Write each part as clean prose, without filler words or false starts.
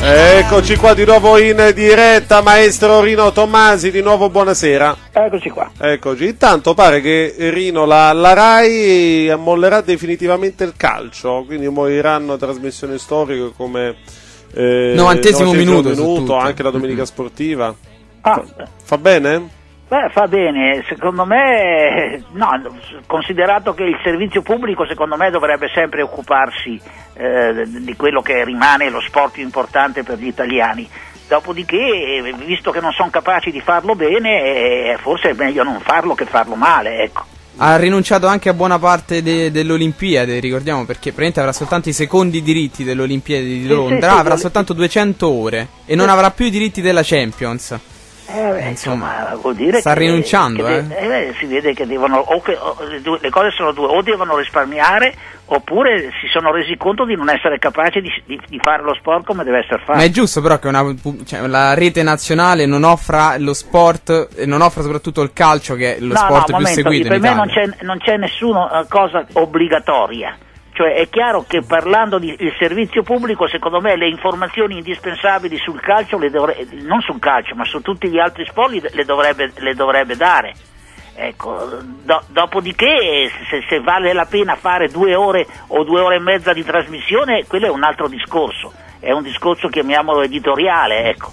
Eccoci qua di nuovo in diretta, maestro Rino Tommasi, di nuovo buonasera. Eccoci qua. Eccoci, intanto pare che Rino la Rai ammollerà definitivamente il calcio, quindi moriranno trasmissioni storiche come 90° minuto, anche la domenica sportiva. Ah. Fa bene? Beh, fa bene, secondo me, no, considerato che il servizio pubblico secondo me dovrebbe sempre occuparsi di quello che rimane lo sport più importante per gli italiani. Dopodiché, visto che non sono capaci di farlo bene, forse è meglio non farlo che farlo male, ecco. Ha rinunciato anche a buona parte delle Olimpiadi, ricordiamo, perché praticamente avrà soltanto i secondi diritti delle Olimpiadi di Londra, avrà soltanto 200 ore e non avrà più i diritti della Champions. Insomma, vuol dire sta che, rinunciando, si vede che devono, le cose sono due, o devono risparmiare oppure si sono resi conto di non essere capaci di fare lo sport come deve essere fatto. Ma è giusto però che la rete nazionale non offra lo sport e non offra soprattutto il calcio, che è lo sport più seguito in Italia. Per me non c'è nessuna cosa obbligatoria. Cioè è chiaro che parlando di servizio pubblico, secondo me le informazioni indispensabili sul calcio, non sul calcio ma su tutti gli altri sport le dovrebbe dare. Ecco, dopodiché se vale la pena fare 2 ore o 2 ore e mezza di trasmissione, quello è un altro discorso, è un discorso, chiamiamolo editoriale, ecco.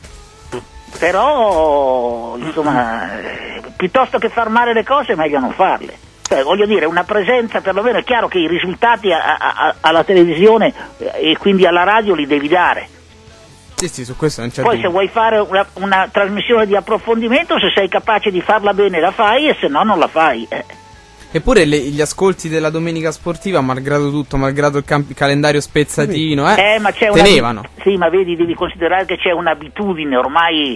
Però insomma, piuttosto che far male le cose è meglio non farle. Voglio dire, una presenza, perlomeno è chiaro che i risultati alla televisione e quindi alla radio li devi dare. Sì, su questo non c'è Poi dubbio. se vuoi fare una trasmissione di approfondimento, se sei capace di farla bene la fai, e se no non la fai. Eppure gli ascolti della domenica sportiva, malgrado tutto, malgrado il calendario spezzatino, ma c'è tenevano. Sì, ma vedi, devi considerare che c'è un'abitudine ormai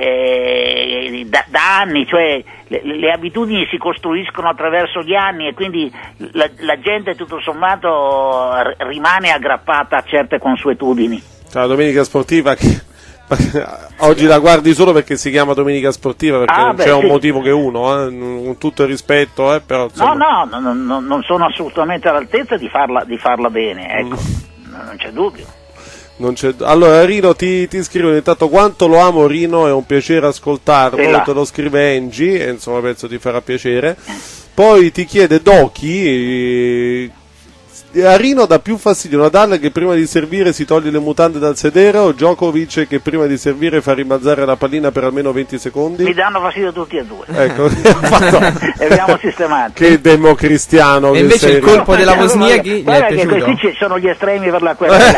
da anni, cioè le abitudini si costruiscono attraverso gli anni e quindi la gente tutto sommato rimane aggrappata a certe consuetudini. Cioè, la domenica sportiva che oggi la guardi solo perché si chiama domenica sportiva, perché non c'è un motivo che uno, con tutto il rispetto, però insomma. No, non sono assolutamente all'altezza di farla bene, ecco. Non c'è dubbio. Allora Rino ti scrivono intanto: quanto lo amo Rino, è un piacere ascoltarlo, te lo scrive Angie, e insomma penso ti farà piacere. Poi ti chiede Doki, a Rino dà più fastidio Nadal che prima di servire si toglie le mutande dal sedere, o Djokovic che prima di servire fa rimbalzare la pallina per almeno 20 secondi? Mi danno fastidio tutti e due. Ecco, e abbiamo sistemato. Che democristiano. E invece il colpo della Wozniacki gli è piaciuto? Questi sono gli estremi per la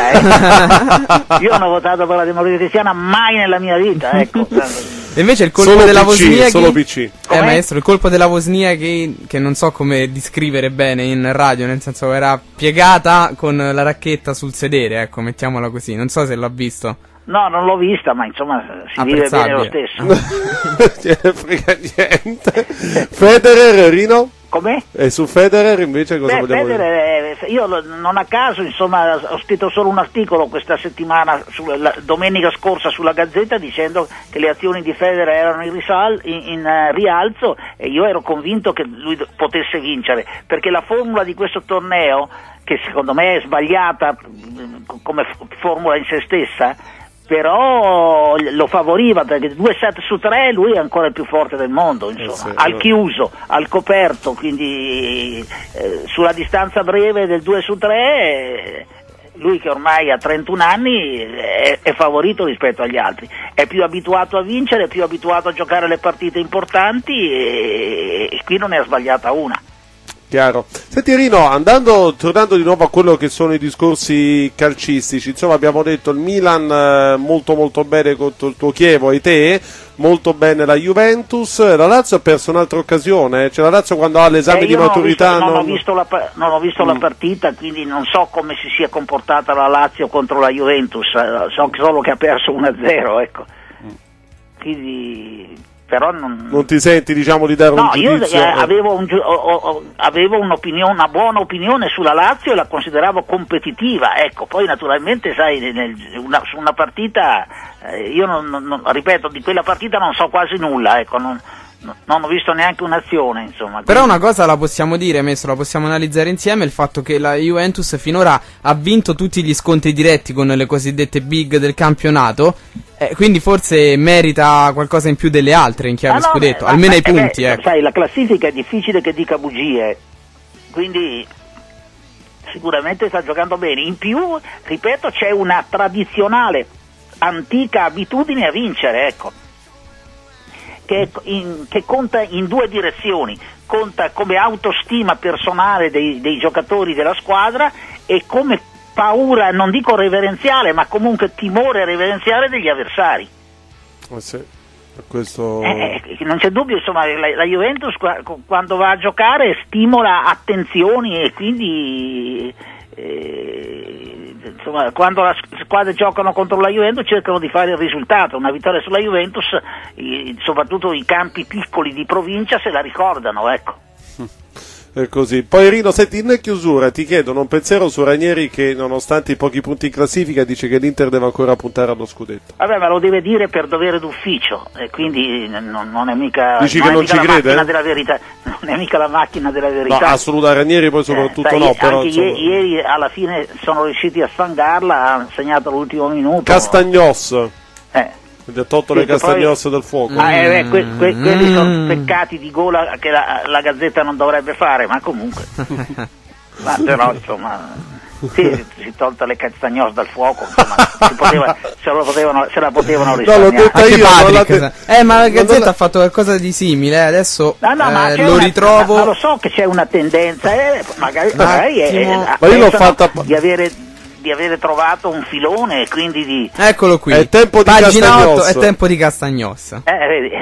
querela. Io non ho votato per la Democrazia Cristiana mai nella mia vita, ecco. E invece il colpo della Wozniacki, solo PC. Maestro, il colpo della Wozniacki, che non so come descrivere bene in radio, nel senso che era piegata con la racchetta sul sedere, ecco, mettiamola così, non so se l'ha visto. No, non l'ho vista, ma insomma si vive bene lo stesso. Non frega niente. Federer, Rino? Com'è? E su Federer invece cosa vogliamo dire? Io non a caso, insomma, ho scritto solo un articolo questa settimana, domenica scorsa, sulla Gazzetta, dicendo che le azioni di Federer erano in rialzo, e io ero convinto che lui potesse vincere, perché la formula di questo torneo, che secondo me è sbagliata come formula in se stessa, però lo favoriva, perché 2 set su 3 lui è ancora il più forte del mondo, insomma, al chiuso, al coperto, quindi sulla distanza breve del 2 su 3 lui, che ormai ha 31 anni, è favorito rispetto agli altri, è più abituato a vincere, è più abituato a giocare le partite importanti, e qui non ne ha sbagliata una. Chiaro. Senti Rino, tornando di nuovo a quello che sono i discorsi calcistici, insomma abbiamo detto il Milan molto molto bene contro il tuo Chievo e te, molto bene la Juventus, la Lazio ha perso un'altra occasione, cioè la Lazio quando ha l'esame di maturità non ho visto la partita, quindi non so come si sia comportata la Lazio contro la Juventus, so solo che ha perso 1-0, ecco. Quindi però non ti senti, diciamo, di dare un giudizio? Io avevo un'opinione, una buona opinione sulla Lazio, e la consideravo competitiva, ecco. Poi naturalmente sai, su una partita io ripeto, di quella partita non so quasi nulla, ecco, non ho visto neanche un'azione, insomma. Però una cosa la possiamo dire, la possiamo analizzare insieme, il fatto che la Juventus finora ha vinto tutti gli scontri diretti con le cosiddette big del campionato, quindi forse merita qualcosa in più delle altre in chiave scudetto, almeno ai punti. Sai, la classifica è difficile che dica bugie, quindi sicuramente sta giocando bene. In più, ripeto, c'è una tradizionale, antica abitudine a vincere, ecco. Che conta in due direzioni, conta come autostima personale dei giocatori della squadra e come paura, non dico reverenziale, ma comunque timore reverenziale degli avversari. Sì, questo... non c'è dubbio, insomma, la Juventus quando va a giocare stimola attenzioni e quindi... insomma, quando le squadre giocano contro la Juventus cercano di fare il risultato. Una vittoria sulla Juventus, soprattutto i campi piccoli di provincia, se la ricordano, ecco. È così. Poi Rino, senti, in chiusura ti chiedono un pensiero su Ranieri, che nonostante i pochi punti in classifica dice che l'Inter deve ancora puntare allo scudetto. Vabbè, ma lo deve dire per dovere d'ufficio, e quindi non è mica, dici non che è non mica ci la crede? macchina della verità, non è mica la macchina della verità. No, assolutamente, Ranieri poi soprattutto sai, no, però anche ieri alla fine sono riusciti a sfangarla, ha segnato all'ultimo minuto. Castagnos gli ha tolto le castagnosse del fuoco. Quelli sono peccati di gola che la Gazzetta non dovrebbe fare, ma comunque ma però insomma sì, si tolta le castagnosse dal fuoco, insomma, se la potevano risparmiare. No, l'ho detta io, ma la Gazzetta ha fatto qualcosa di simile, adesso lo ritrovo. Ma lo so che c'è una tendenza, magari ma io l'ho fatta di avere trovato un filone, e quindi di... Eccolo qui, è tempo di pagina 8, è tempo di Castagnos. Vedi.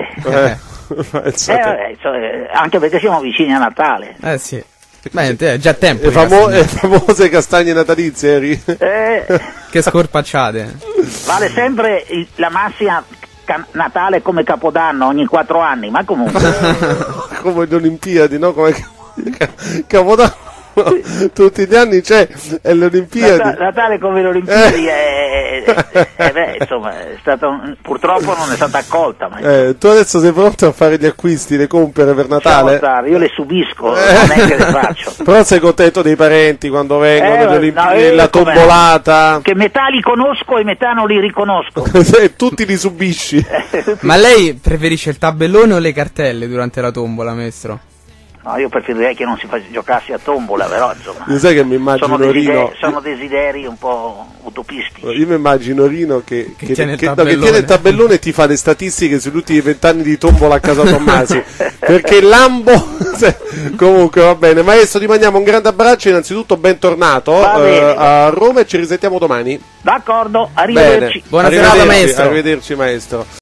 Anche perché siamo vicini a Natale. Sì. Beh, è già tempo. Le famose castagne natalizie. Che scorpacciate. Vale sempre la massima Natale come Capodanno ogni 4 anni, ma comunque. Come le Olimpiadi, no? Come Capodanno. Tutti gli anni c'è le Olimpiadi. Natale come le Olimpiadi insomma è stato, purtroppo non è stata accolta, ma tu adesso sei pronto a fare gli acquisti, le compere per Natale? Io le subisco, non è che le faccio. Però sei contento dei parenti quando vengono, le Olimpiadi, la tombolata? Che metà li conosco e metà non li riconosco. Tutti li subisci. Ma lei preferisce il tabellone o le cartelle durante la tombola, maestro? No, io preferirei che non si giocasse a tombola, però insomma. Io sai che mi immagino Rino. Sono desideri un po' utopisti. Io mi immagino Rino che tiene il tabellone e ti fa le statistiche sugli ultimi 20 anni di tombola a casa Tommasi. Perché Lambo. Comunque va bene, maestro, ti mandiamo un grande abbraccio. Innanzitutto bentornato a Roma e ci risentiamo domani. D'accordo, arrivederci. Buona serata, maestro. Arrivederci, maestro.